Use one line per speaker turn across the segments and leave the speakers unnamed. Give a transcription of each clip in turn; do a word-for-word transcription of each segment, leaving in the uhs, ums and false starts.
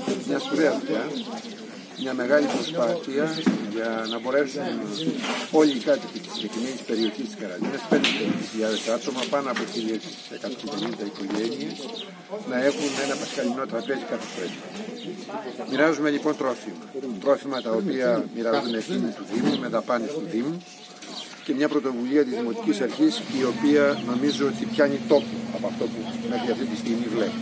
μια σπουδαία δουλειά, μια μεγάλη προσπάθεια για να μπορέσουν όλοι οι κάτοικοι της συγκεκριμένης περιοχής της Καραντίνας, πέντε χιλιάδες άτομα, πάνω από χίλιες εκατόν πενήντα οικογένειες, να έχουν ένα πασχαλινό τραπέζι κάθε πρωί. Μοιράζουμε λοιπόν τρόφιμα. Τρόφιμα τα οποία μοιράζουν ευθύνη του Δήμου, με δαπάνες του Δήμου, και μια πρωτοβουλία της Δημοτικής Αρχής, η οποία νομίζω ότι πιάνει τόπο από αυτό που μέχρι αυτή τη στιγμή βλέπω.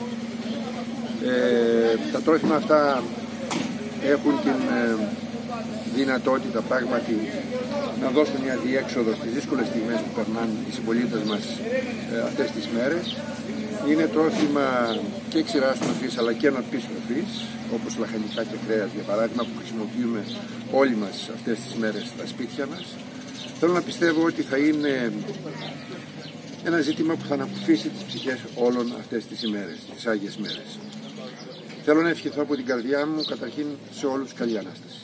Ε, τα τρόφιμα αυτά έχουν την ε, δυνατότητα πράγματι να δώσουν μια διέξοδο στις δύσκολες στιγμές που περνάνε οι συμπολίτες μας ε, αυτές τις μέρες. Είναι τρόφιμα και ξηράς τροφής αλλά και νοτπής τροφής, όπως λαχανικά και κρέας για παράδειγμα, που χρησιμοποιούμε όλοι μας αυτές τις μέρες στα σπίτια μας. Θέλω να πιστεύω ότι θα είναι ένα ζήτημα που θα ανακουφίσει τις ψυχές όλων αυτές τις ημέρες, τις Άγιες μέρες. Θέλω να ευχηθώ από την καρδιά μου καταρχήν σε όλους καλή Ανάσταση.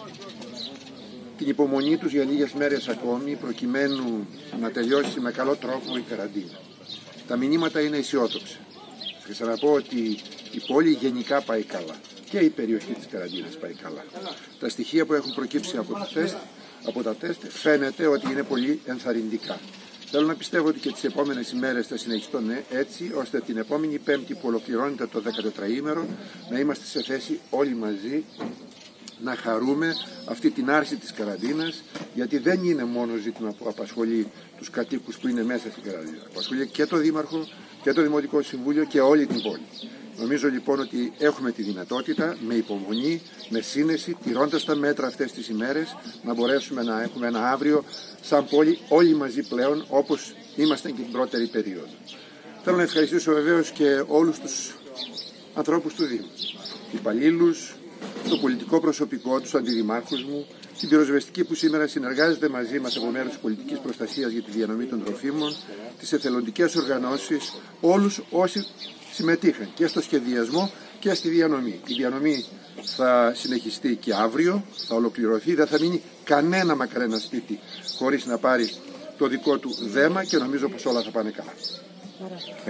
Την υπομονή τους για λίγες μέρες ακόμη, προκειμένου να τελειώσει με καλό τρόπο η καραντίνα. Τα μηνύματα είναι αισιόδοξα. Θα ξαναπώ ότι η πόλη γενικά πάει καλά και η περιοχή της καραντίνας πάει καλά. Τα στοιχεία που έχουν προκύψει από τα τεστ, από τα τεστ φαίνεται ότι είναι πολύ ενθαρρυντικά. Θέλω να πιστεύω ότι και τις επόμενες ημέρες θα συνεχιστούν έτσι, ώστε την επόμενη Πέμπτη που ολοκληρώνεται το δεκατετραήμερο να είμαστε σε θέση όλοι μαζί να χαρούμε αυτή την άρση της καραντίνας, γιατί δεν είναι μόνο ζήτημα που απασχολεί τους κατοίκους που είναι μέσα στην καραντίνα. Απασχολεί και το Δήμαρχο και το Δημοτικό Συμβούλιο και όλη την πόλη. Νομίζω λοιπόν ότι έχουμε τη δυνατότητα με υπομονή, με σύνεση, τηρώντας τα μέτρα αυτές τις ημέρες, να μπορέσουμε να έχουμε ένα αύριο σαν πόλη όλοι μαζί πλέον, όπως είμαστε και την πρώτερη περίοδο. Θέλω να ευχαριστήσω βεβαίως και όλους τους ανθρώπους του Δήμου, υπαλλήλους, το πολιτικό προσωπικό, τους αντιδημάρχους μου, την πυροσβεστική που σήμερα συνεργάζεται μαζί μας από μέρους της πολιτικής προστασίας για τη διανομή των τροφίμων, τις εθελοντικές οργανώσεις, όλους όσοι συμμετείχαν και στο σχεδιασμό και στη διανομή. Η διανομή θα συνεχιστεί και αύριο, θα ολοκληρωθεί, δεν θα μείνει κανένα μακρένα σπίτι χωρίς να πάρει το δικό του δέμα και νομίζω πως όλα θα πάνε καλά.